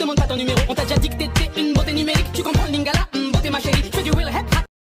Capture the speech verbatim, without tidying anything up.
demande pas ton numéro. On t'a déjà dit que t'étais une